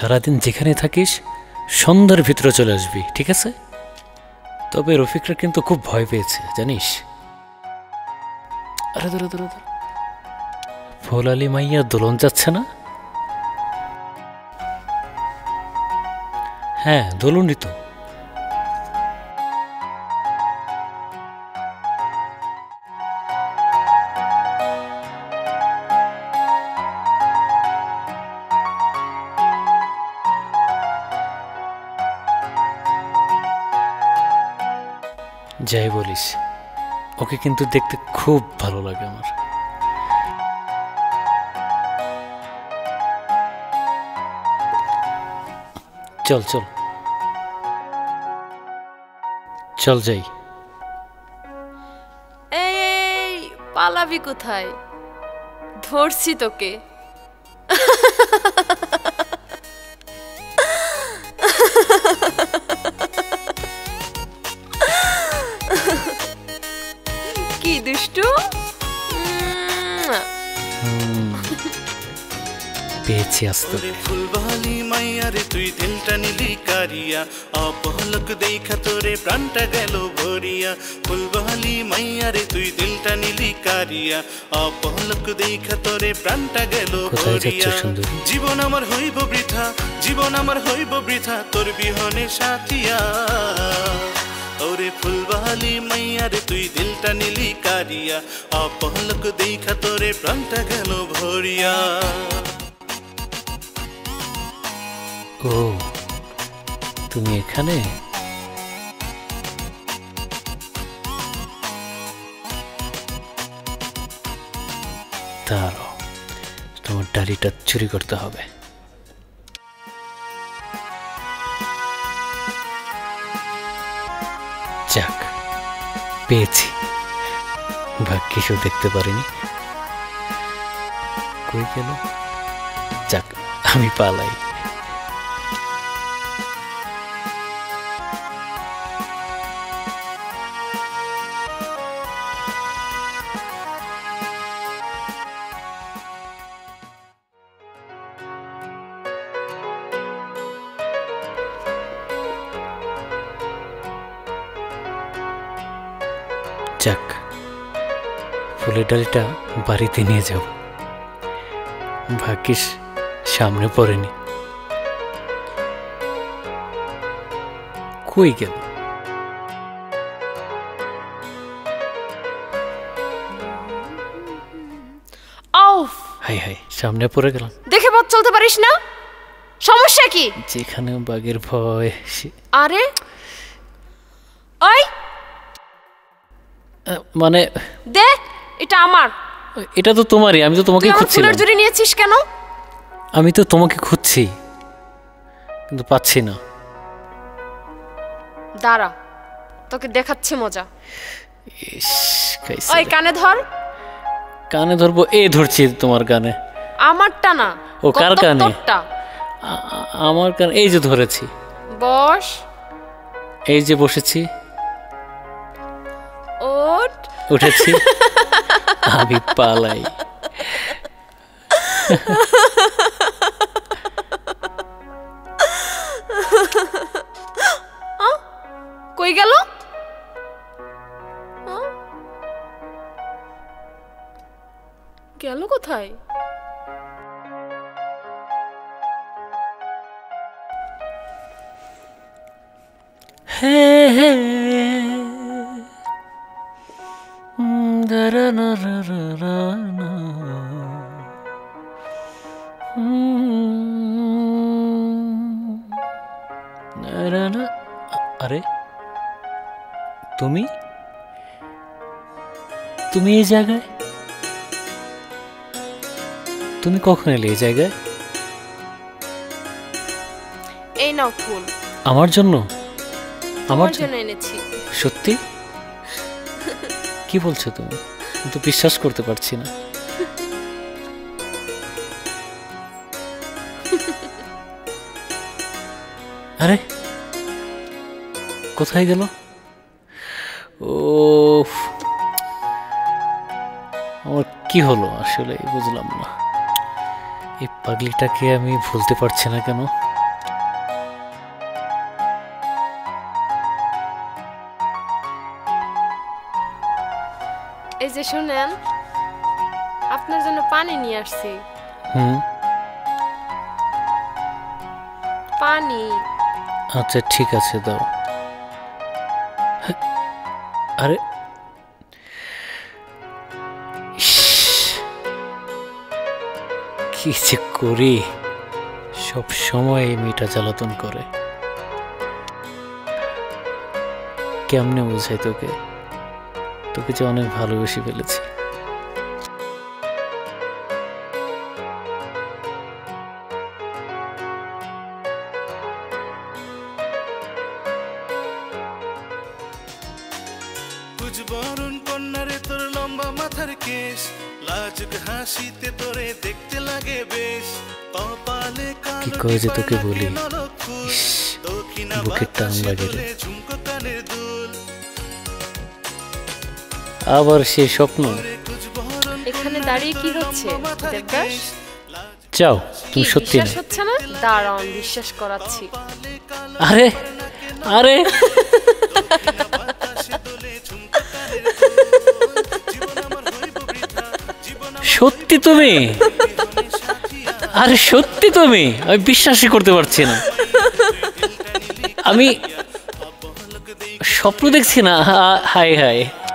সারাদিন যেখানে থাকিস সন্ধ্যার ভিতরে চলে আসবি, ঠিক আছে? তবে রফিকরা কিন্তু খুব ভয় পেয়েছে জানিস। আরে ধরো ধরো ধরো, ফুল আলী মাইয়া দোলন যাচ্ছে না? হ্যাঁ দোলনই তো। যাই বলিস, ওকে কিন্তু দেখতে খুব ভালো লাগে আমার। চল চল চল যাই। এই পালাবি কোথায়? ধরছি তোকে। কি দুষ্টু। পেয়েছি আসতে। ফুলবালি মাইয়া রে তুই দিলটা নিলি কারিয়া, অপলক দেখা তোরে প্রাণটা গেল ভরিয়া। ফুলবালি মাইয়া রে তুই দিলটা নিলি কারিয়া, অপলক দেখা তোরে প্রাণটা গেল ভরিয়া। জীবন আমার হইব বৃথা, জীবন আমার হইব বৃথা তোর বিহনে সাথিয়া। ওরে ফুলবালি মাইয়া রে তুই দিলটা নিলি কারিয়া, অপলক দেখা তোরে প্রাণটা গেল ভরিয়া। ও তুমি এখানে? দাঁড়াও, তোমার ডালিটা চুরি করতে হবে। যাক পেয়েছি, ভাগ্যিসও দেখতে পারিনি। কই গেল? যাক আমি পালাই। যাক ফুলের ডালটা বাড়িতে নিয়ে যাব, ভাগ্যিস সামনে পড়েনি। কই গেল? হাই হাই, সামনে পড়ে গেলাম। দেখে পথ চলতে পারিস না? সমস্যা কি? যেখানে বাঘের ভয়। আরে ওই মানে দেখ, এটা আমার। এটা তো তোমারই, আমি তো তোমাকে খুঁজছিলাম। ফুলের জুড়ি নিয়েছিস কেন? আমি তো তোমাকে খুঁজছি কিন্তু পাচ্ছি না। দাঁড়া, তোকে দেখাচ্ছি মজা। ইস, ওই কানে ধর। কানে ধরবো? ধরছি তোমার কানে। আমারটা না। ও কার কানে? তোরটা। আমার কানে। এই যে ধরেছি। বস। এই যে বসেছি। ওঠ। উঠেছি। আমি পালাই। কই গেল? গেল কোথায়? হে হে আরে তুমি তুমি এই জায়গায়? তুমি কখন এলে এই জায়গায়? এই নাও ফুল। আমার জন্য? আমার জন্য এনেছি। সত্যি? কি বলছো তুমি? কিন্তু বিশ্বাস করতে পারছি না। আরে কোথায় গেল? ও আমার কি হলো আসলে বুঝলাম না। এই পাগলিটাকে আমি ভুলতে পারছি না কেন? এই যে শুনেন, আপনার জন্য পানি নিয়ে আসছি। হুম, পানি। আচ্ছা ঠিক আছে, দাও। আরে ইস, কি যে করি, সব সময় এই মেয়েটা জ্বালাতন করে। কেমনে বোঝাই তোকে, তোকে যে অনেক ভালোবেসে ফেলেছি। কুচবরণ কন্যারে তোর লম্বা মাথার কেশ, লাজুক হাসিতে তোরে দেখতে লাগে বেশ। কপালে কি কালো করে যে তোকে টিপা বলি, নাকে নরক ফুল, ইস, দক্ষিণা বুকের টান বাতাসে লাগে রে। দোলে ঝুমকো কানের দুল। আবার সে স্বপ্ন। ওরে কুচবরণ এখানে দাঁড়িয়ে কি হচ্ছে মাথার দেবদাস? কেশ, লাজুক যাও, কি তুমি সত্যি না। বিশ্বাস হচ্ছে না? দাঁড়ান, বিশ্বাস করাচ্ছি। কপালে কালো আরে আরে দক্ষিণা বাতাসে দোলে ঝুমকো কানের দুল। জীবন আমার হইব বৃথা, জীবন আমার সত্যি তুমি? বিহনে সাথিয়া। আরে সত্যি তুমি? আমি বিশ্বাসই করতে পারছি না। আমি অপলক দেই স্বপ্ন দেখছি না। হাই হাই।